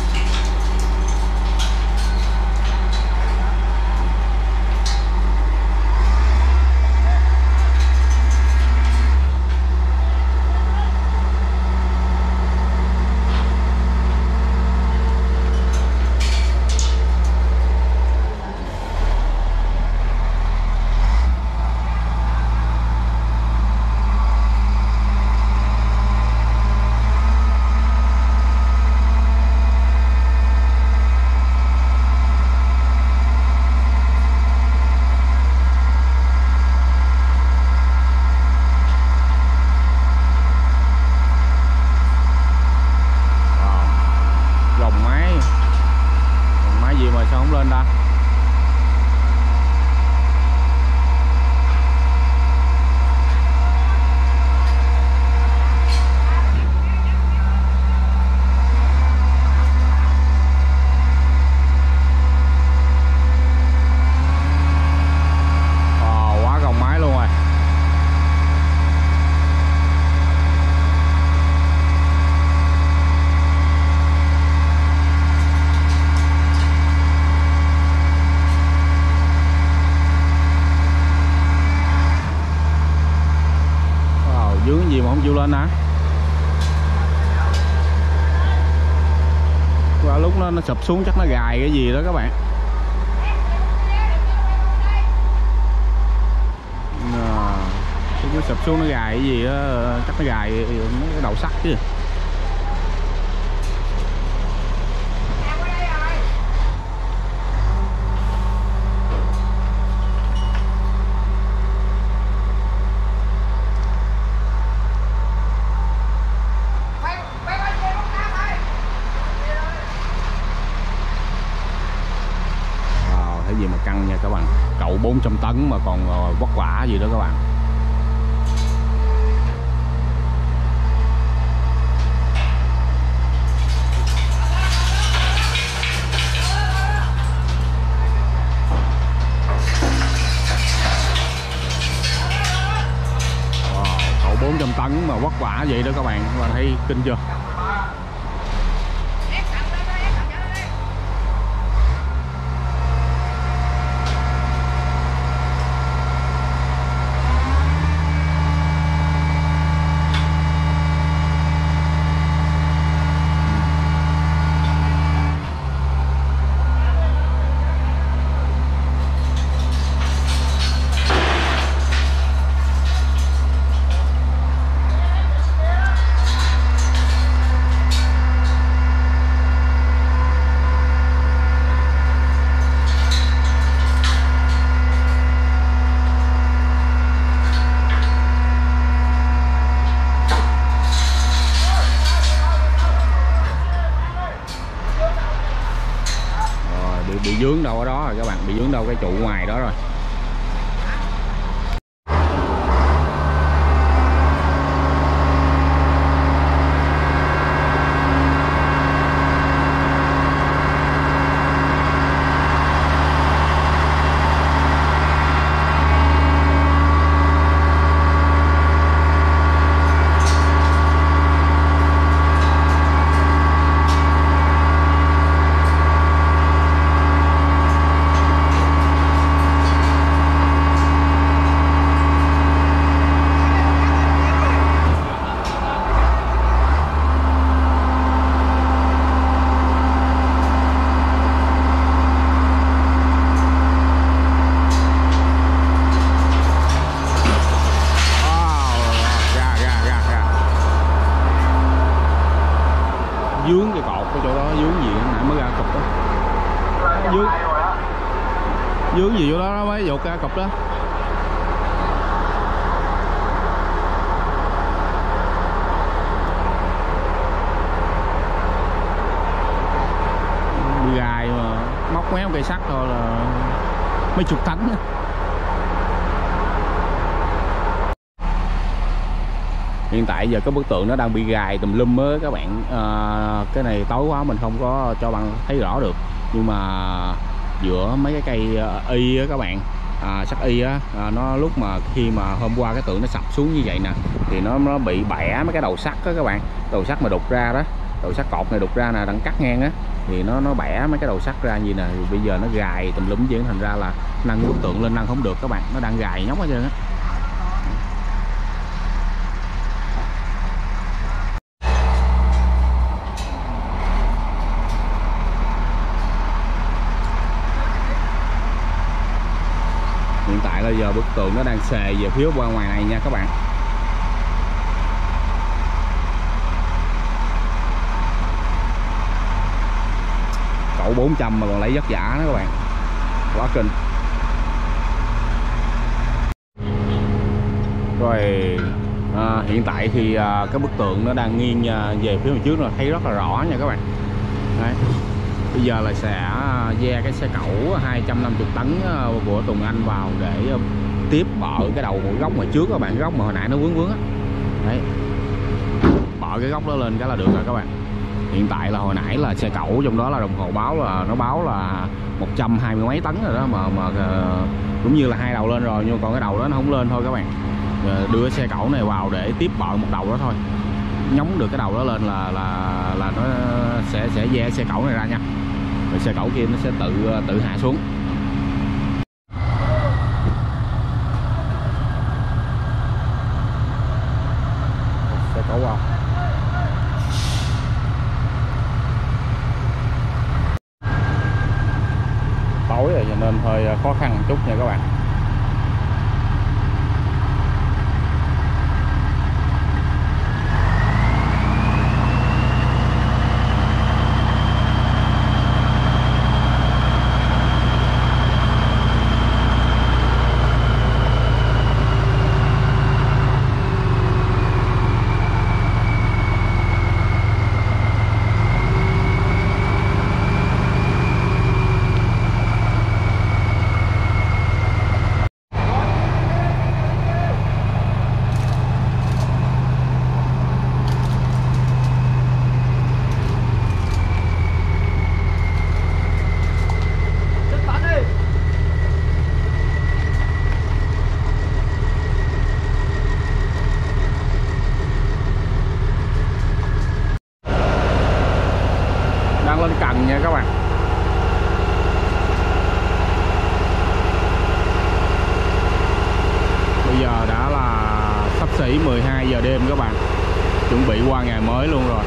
Lên ta. Quá gồng máy luôn rồi. Dướng gì mà không chịu lên hả? Qua lúc nó sụp xuống chắc nó gài cái gì đó các bạn. Nó sụp xuống nó gài cái gì đó, chắc nó gài mấy cái đầu sắt chứ. Gì mà căng nha các bạn, cậu 400 tấn mà còn vất vả gì đó các bạn. Cậu 400 tấn mà vất vả vậy đó các bạn thấy kinh chưa. Bị vướng đâu ở đó rồi các bạn, bị vướng đâu cái trụ ngoài đó rồi. dướng gì vô đó nó mới vụt ra cục đó. Bị gài mà móc méo cây sắt thôi là mấy chục tấn. Hiện tại giờ cái bức tượng nó đang bị gài tùm lum á các bạn. Cái này tối quá mình không có cho bạn thấy rõ được, nhưng mà giữa mấy cái cây y á các bạn, sắt y á, nó lúc mà khi mà hôm qua cái tượng nó sập xuống như vậy nè thì nó bị bẻ mấy cái đầu sắt đó các bạn. Đầu sắt mà đục ra đó, đầu sắt cột này đục ra nè, đang cắt ngang á thì nó bẻ mấy cái đầu sắt ra gì nè. Bây giờ nó gài tùm lum chứ, thành ra là nâng bức tượng lên nâng không được các bạn, nó đang gài nhóc hết trơn á. Hiện tại là giờ bức tượng nó đang xề về phía bên ngoài này nha các bạn. Cậu 400 mà còn lấy vất vả đó các bạn, quá kinh. Rồi hiện tại thì cái bức tượng nó đang nghiêng về phía trước là thấy rất là rõ nha các bạn. Đấy. Bây giờ là sẽ ve cái xe cẩu 250 tấn của Tùng Anh vào để tiếp bợ cái đầu mũi gốc ngoài trước các bạn, gốc mà hồi nãy nó vướng á. Đấy. Bợ cái gốc đó lên cái là được rồi các bạn. Hiện tại là hồi nãy là xe cẩu trong đó là đồng hồ báo là nó báo là 120 mấy tấn rồi đó, mà cũng như là hai đầu lên rồi, nhưng còn cái đầu đó nó không lên thôi các bạn. Đưa xe cẩu này vào để tiếp bợ một đầu đó thôi, nhúng được cái đầu đó lên là nó sẽ ve xe cẩu này ra nha, rồi xe cẩu kia nó sẽ tự hạ xuống. Xe cẩu vào. Tối rồi cho nên hơi khó khăn một chút nha các bạn. Lên cần nha các bạn. Bây giờ đã là sắp xỉ 12 giờ đêm các bạn, chuẩn bị qua ngày mới luôn rồi.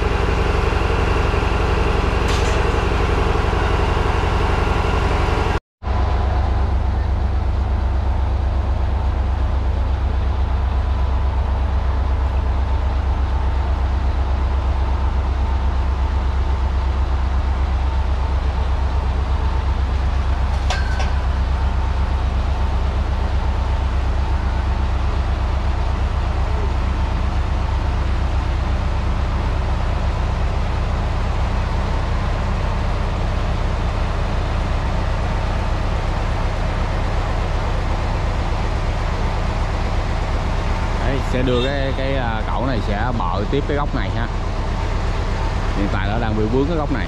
Sẽ đưa cái cẩu này sẽ bợ tiếp cái góc này ha. Hiện tại nó đang bị vướng cái góc này.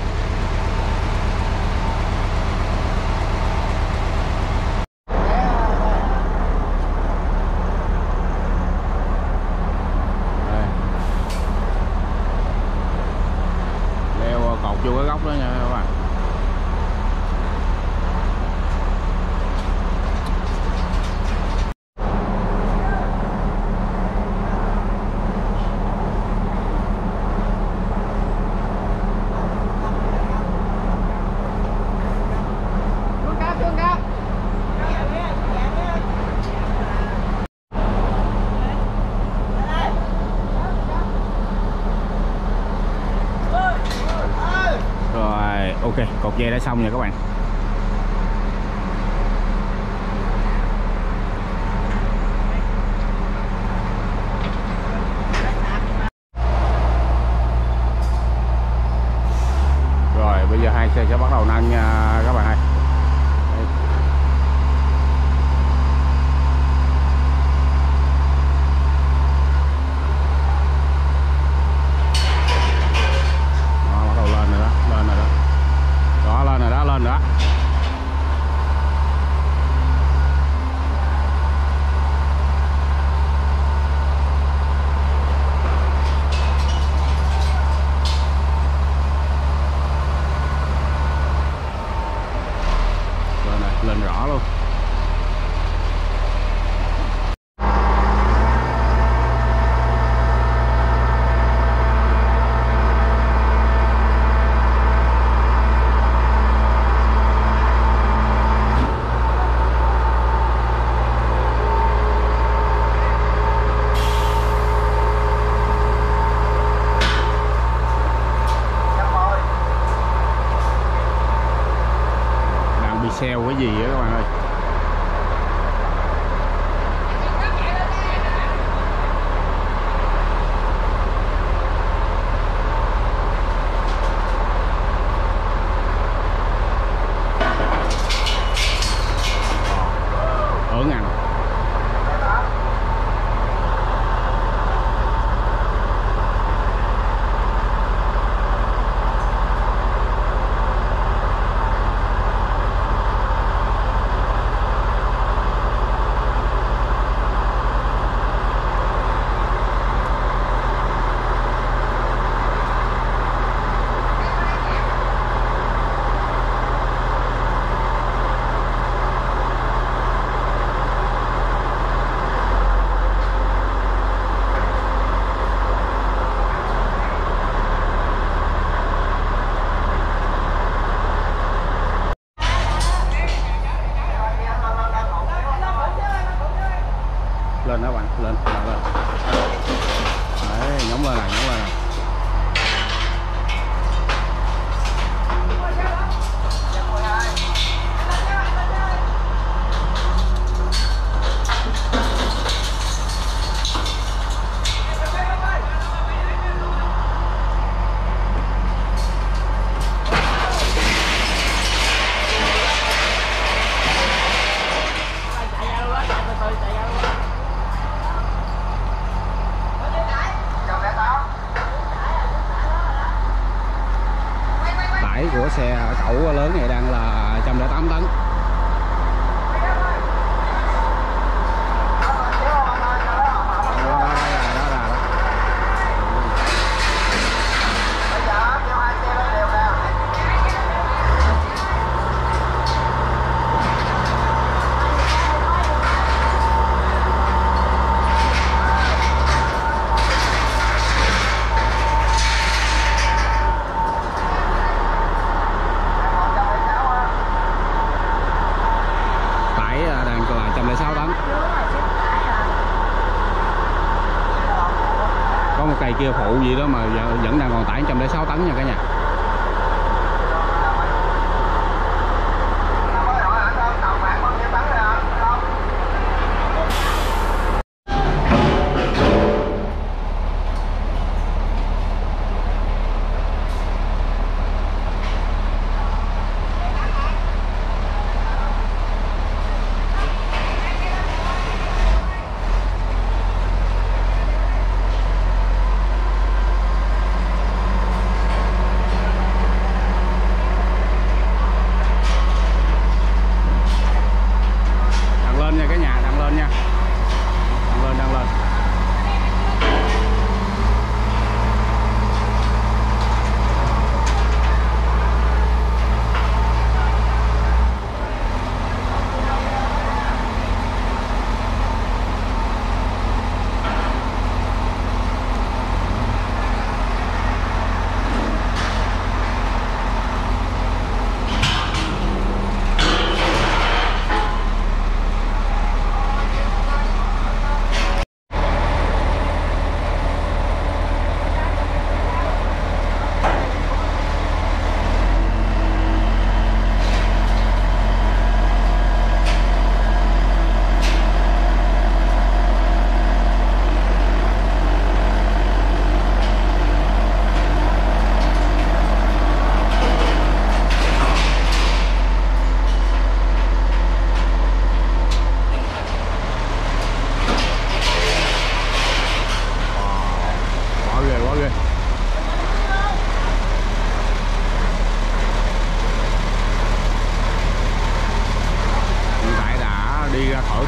Đây. Leo cột vô cái góc đó nha các bạn. Ok, cột dây đã xong nha các bạn. Rồi bây giờ hai xe sẽ bắt đầu nâng nha các bạn ơi. Đây. Đó, bắt đầu lên rồi đó, lên rồi đó. Đó, lên rồi đó, lên rồi đó. Lên rõ luôn. Đang bị xeo cái gì á các bạn ơi. Ớn ăn. Lên đó bạn, lên. Đấy, nhúng lên này, nhúng lên này. Tải của xe cẩu lớn này đang là 108 tấn. Đang là 106 tấn. Có một cây kia phụ gì đó mà vẫn đang còn tải 106 tấn nha cả nhà.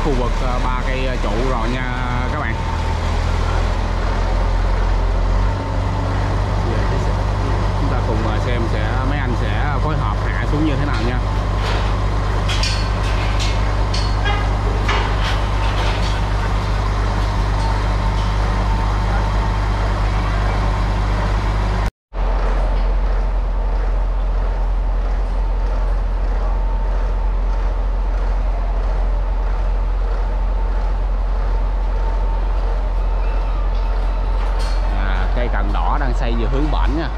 khu vực 3 cây trụ rồi nha các bạn. Chúng ta cùng xem mấy anh sẽ phối hợp hạ xuống như thế nào nha. Cây cần đỏ đang xây về hướng bển nha.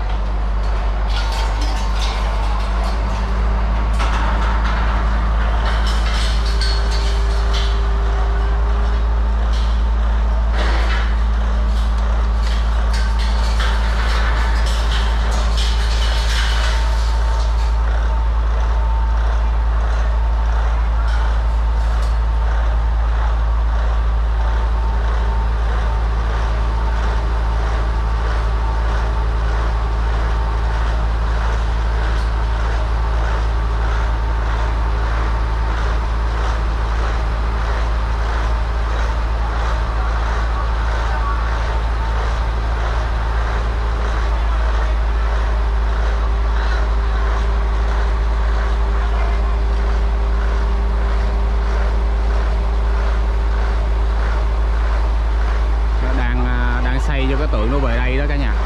Xây cho cái tượng nó về đây đó cả nhà.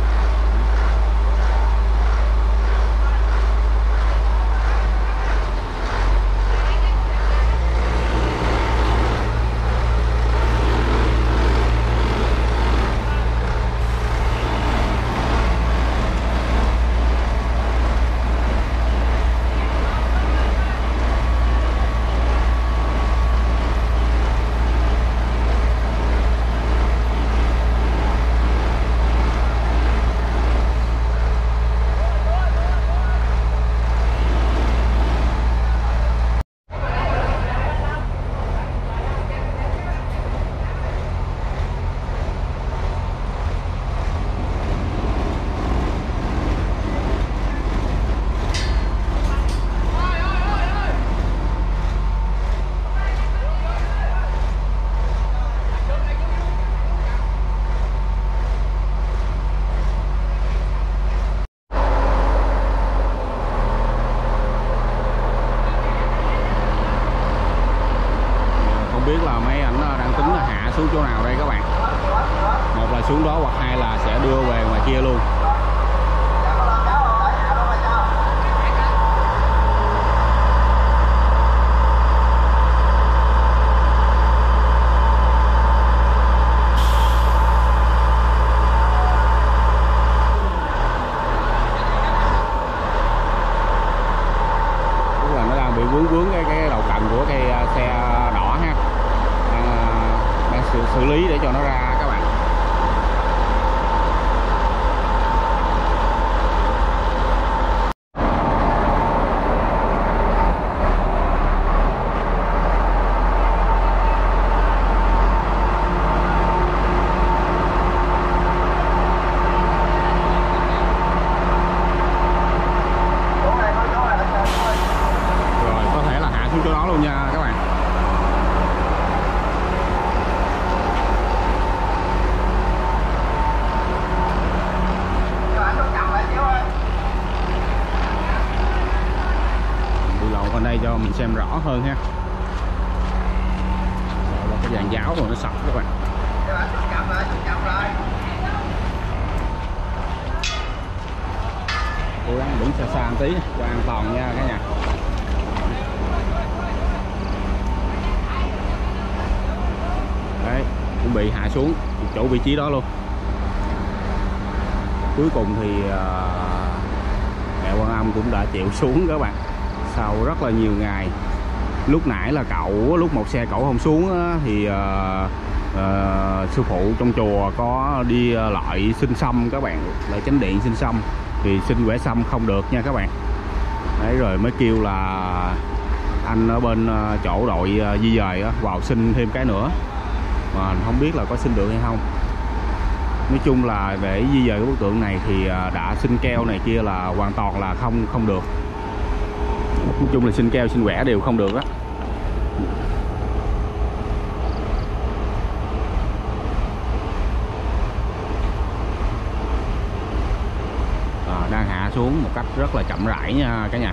Biết là mấy ảnh đang tính là hạ xuống chỗ nào đây các bạn. Một là xuống đó hoặc hai là sẽ đưa về ngoài kia luôn. Tức là nó đang bị vướng cái đầu cạnh của cây xe đỏ ha. Đang xử lý để cho nó ra các bạn. Rồi có thể là hạ xuống chỗ đó luôn nha các bạn. Đi lầu bên đây cho mình xem rõ hơn ha. Rồi là cái dàn giáo rồi nó sập các bạn. Cố gắng đứng xa xa một tí cho an toàn nha cả nhà. Đấy, chuẩn bị hạ xuống chỗ vị trí đó luôn. Cuối cùng thì mẹ Quan Âm cũng đã chịu xuống các bạn. Sau rất là nhiều ngày. Lúc nãy là lúc một xe cậu không xuống á, thì sư phụ trong chùa có đi lại xin xăm các bạn, lại chánh điện xin xăm thì xin quẻ xăm không được nha các bạn. Đấy rồi mới kêu là anh ở bên chỗ đội di dời vào xin thêm cái nữa, mà không biết là có xin được hay không. Nói chung là để di dời cái bức tượng này thì đã xin keo này kia là hoàn toàn là không được. Nói chung là xin keo xin quẻ đều không được á. xuống một cách rất là chậm rãi nha cả nhà.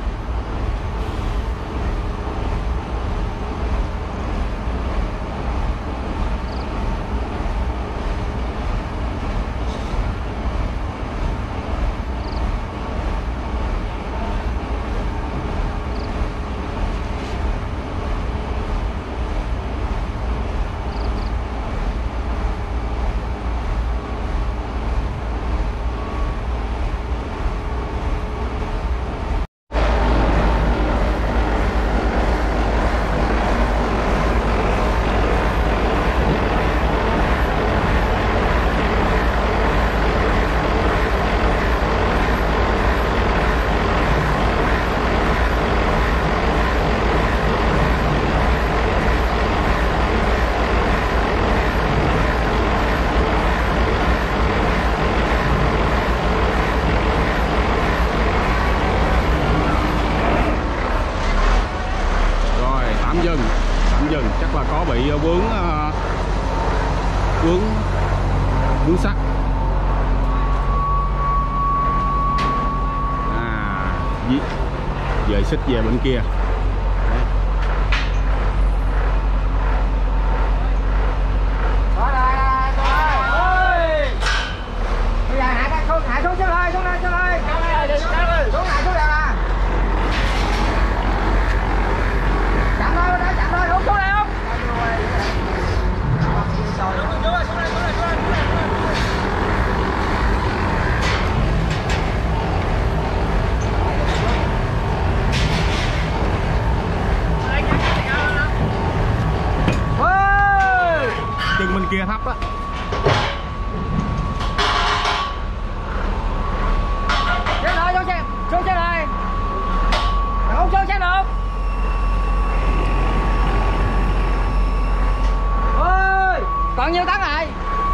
Tạm dừng chắc là có bị vướng sắt. Dời xích về bên kia. Chân bên kia thấp á. Xuống xe này. Không xuống xe được. Ôi, còn nhiêu tấn rồi?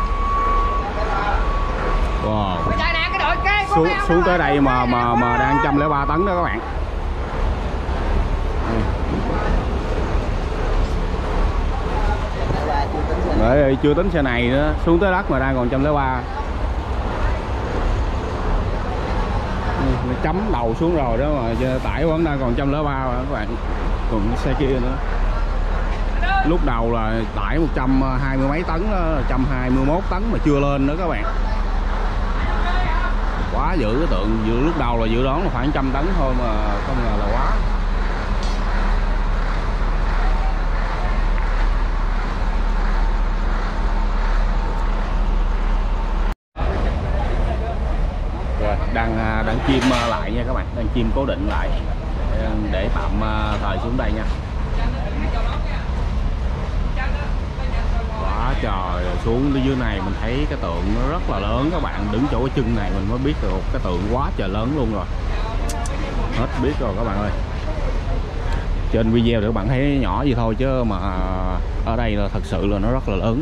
Wow. Xuống tới đây mà đang 103 tấn đó các bạn. Đấy, chưa tính xe này nữa, xuống tới đất mà đang còn 103. Nó chấm đầu xuống rồi đó mà tải vẫn đang còn 103 mà các bạn. Còn xe kia nữa. Lúc đầu là tải 120 mấy tấn đó, 121 tấn mà chưa lên nữa các bạn. Quá dữ cái tượng, lúc đầu là dự đoán là khoảng 100 tấn thôi mà không ngờ là quá. Đang chim lại nha các bạn, đang chim cố định lại để tạm thời xuống đây nha. Quá trời, xuống dưới này mình thấy cái tượng nó rất là lớn các bạn, đứng chỗ cái chân này mình mới biết được cái tượng quá trời lớn luôn rồi. Hết biết rồi các bạn ơi. Trên video thì các bạn thấy nhỏ gì thôi chứ mà ở đây là thật sự là nó rất là lớn.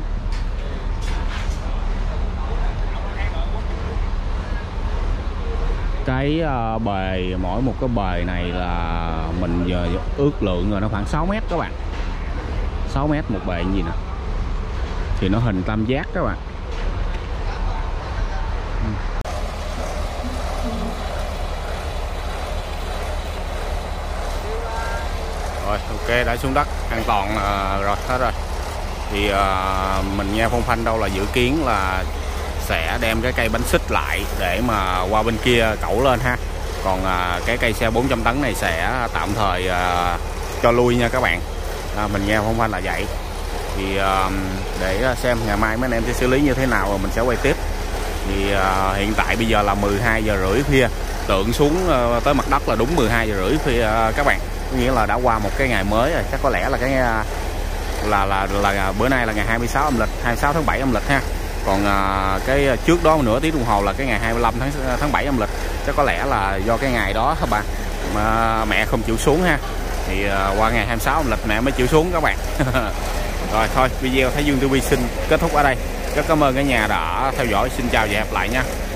Cái bề, mỗi một cái bề này là mình giờ ước lượng rồi nó khoảng 6 mét các bạn. 6 mét một bề gì nè. Thì nó hình tam giác các bạn. Rồi ok, đã xuống đất an toàn rồi, hết rồi. Thì mình nghe phong phanh đâu là dự kiến là sẽ đem cái cây bánh xích lại để mà qua bên kia cẩu lên ha. Còn cái cây xe 400 tấn này sẽ tạm thời cho lui nha các bạn. Mình nghe phong phanh là vậy. Thì để xem ngày mai mấy anh em sẽ xử lý như thế nào rồi mình sẽ quay tiếp. Thì hiện tại bây giờ là 12 giờ rưỡi khuya, tượng xuống tới mặt đất là đúng 12 giờ rưỡi khuya các bạn. Có nghĩa là đã qua một cái ngày mới rồi, chắc có lẽ là cái là bữa nay là ngày 26 âm lịch, 26 tháng 7 âm lịch ha. Còn cái trước đó nửa tiếng đồng hồ là cái ngày 25 tháng 7 âm lịch. Chắc có lẽ là do cái ngày đó các bạn mà mẹ không chịu xuống ha. Thì qua ngày 26 âm lịch mẹ mới chịu xuống các bạn. Rồi thôi, video Thái Dương TV xin kết thúc ở đây. Rất cảm ơn cả nhà đã theo dõi. Xin chào và hẹn gặp lại nha.